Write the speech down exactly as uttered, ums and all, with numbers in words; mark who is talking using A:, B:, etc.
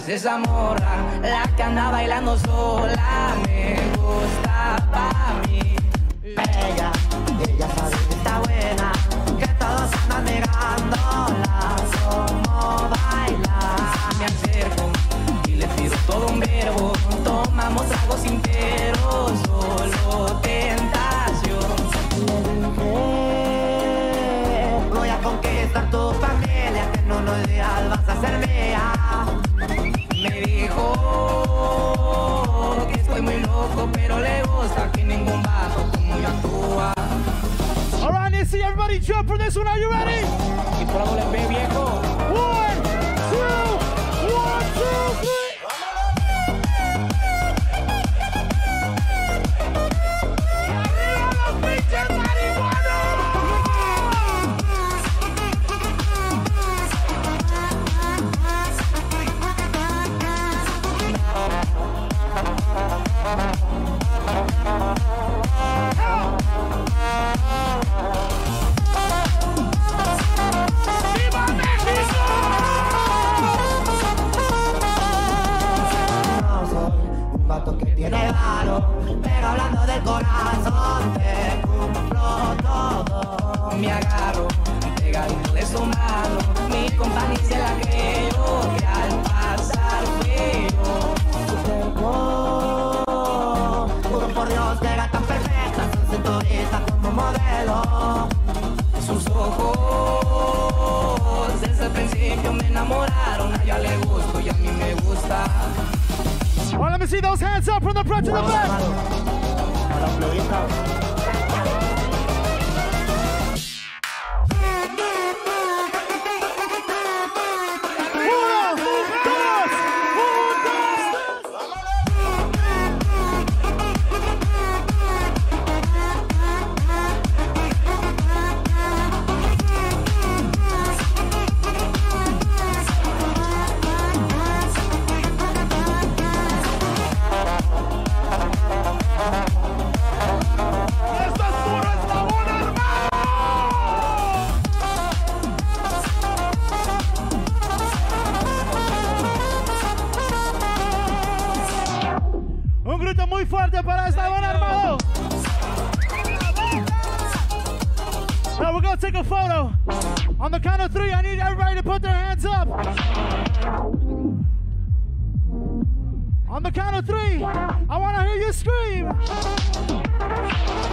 A: esa morra, la que anda bailando sola, me gusta pa' mí.
B: Ella, ella sabe que está buena, que todos andan negándola, como bailar.
A: Me acerco y le pido todo un verbo, tomamos tragos enteros, solo tentación.
B: Voy a conquistar tu familia, que en unos días vas a ser mía.
A: Me dijo que estoy muy loco, pero le gusta que ningún vato como yo actúa.
C: All right, let's see everybody jump for this one. Are you ready?
A: Y por algo le ve viejo.
C: One, two, one, two, three. ¡Arriba los pinches marihuanos! ¡Viva México!
B: No soy un vato que tiene varo, pero hablando del corazón te cumplo todo.
A: Me agarro pegadito de su mano, mi compañía se la creo, que al pasar feo.
B: Tu cuerpo, juro por Dios que era tan perfecta, tan cinturita como modelo.
A: Sus ojos desde el principio me enamoraron, a ella le gusto y a mí me gusta.
C: All right, let me see those hands up from the front to the back.
B: A la florita.
C: Uno, dos, ¡Esto es puro eslabón, hermano! Un grito muy fuerte para Eslabón Armado. Now we're gonna take a photo. On the count of three, I need everybody to put their hands up. On the count of three, I wanna hear you scream.